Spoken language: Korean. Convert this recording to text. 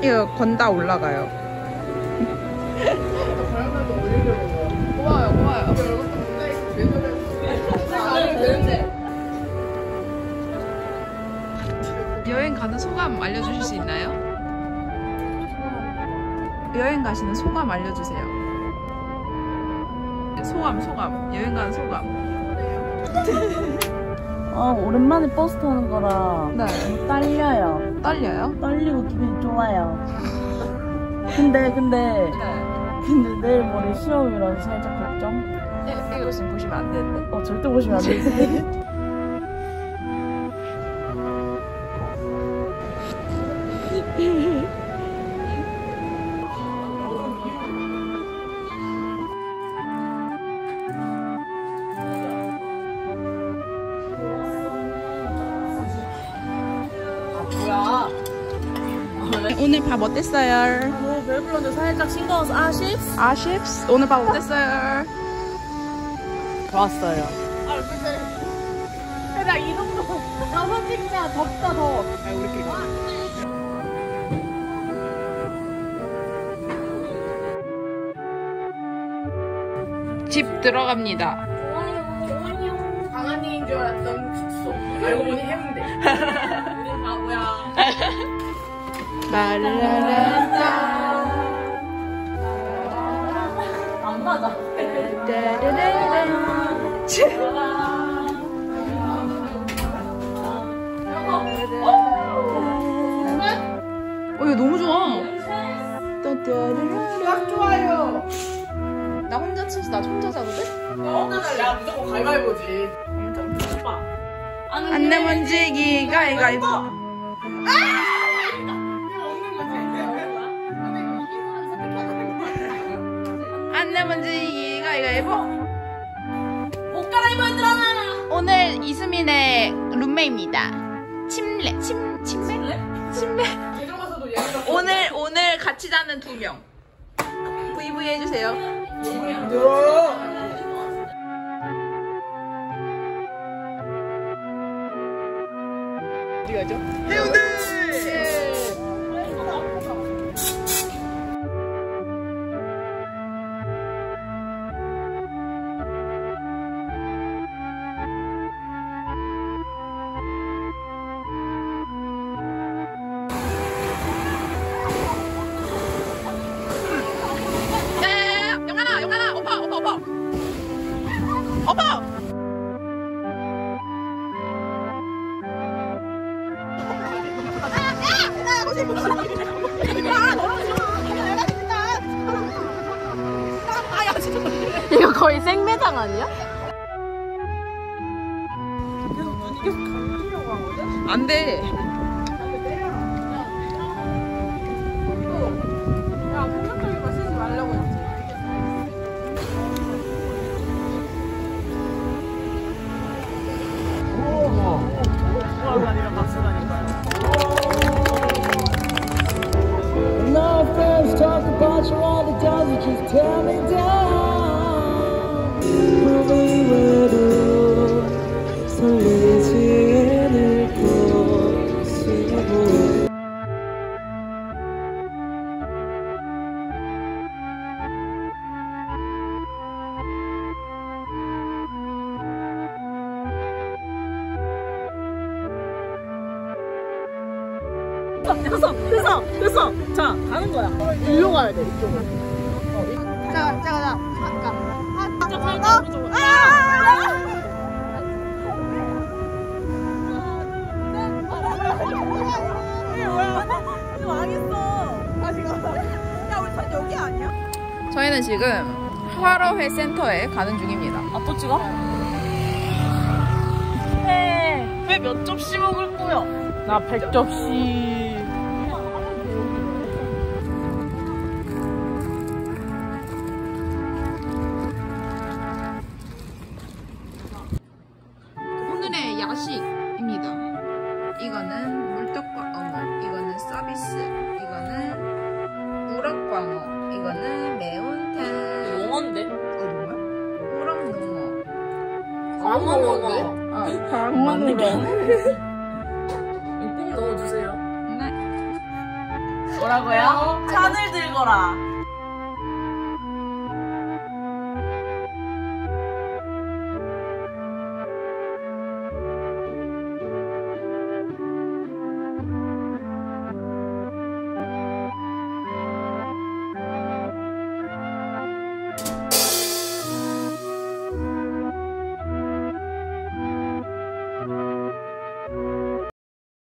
이거 건다 올라가요. 고마워요, 고마워요. 여행 가는 소감 알려주실 수 있나요? 여행 가시는 소감 알려주세요. 소감. 여행 가는 소감. 오랜만에 버스 타는 거라 네. 떨려요. 떨려요? 떨리고 기분이 좋아요. 근데 내일 모레 시험이라서 살짝 걱정? 이거 지금 보시면 안 되는데. 절대 보시면 안 되지. 오늘 밥 어땠어요? 배불렀는데 살짝 싱거워서 아쉽스? 아쉽스? 오늘 밥 어땠어요? 좋았어요. 근데 나 이 정도 가서 찍자. 덥다 더워. 우리끼리 집 들어갑니다. 강한이인 줄 알았던 숙소. 알고 보니 해운대. 우리 바보야. 라라라라. 안 맞아. 이거 너무 좋아. 딱 좋아요. 나 혼자 쳐서 나 혼자 자거든? 혼자 야 무조건 가위바위보지. 오빠. 안 내면 지기 가위가위보. 안 내면 지기 가위가위보. 옷 갈아입어 얘들아. 오늘 이수민의 룸메입니다. 침대. 오늘 같이 자는 2명. VV 해주세요. 어디 가죠? 해운대! 영환아, 오빠! 이거 거의 생매장 아니야? 안 돼. 야, 공격적인 거 쓰지 말라고 했지. When our friends talk about you all the time, you just tear me down. Probably will do. 설레지 않을 것이고. 됐어. 자, 가는 거야. 일로 가야 돼, 이쪽으로. 자. 저희는 지금 화로회 센터에 가는 중입니다. 또 찍어? 왜 몇 접시 먹을 거야? 나 100접시. 오늘의 야식입니다. 이거는 물떡과 어묵, 이거는 서비스, 이거는 우럭광어, 이거는 매운탕. 영어인데? 뭐야? 우럭농어. 광어먹어. 맞는 게. 꼭 넣어주세요. 네. 뭐라고요? 찬을 들거라.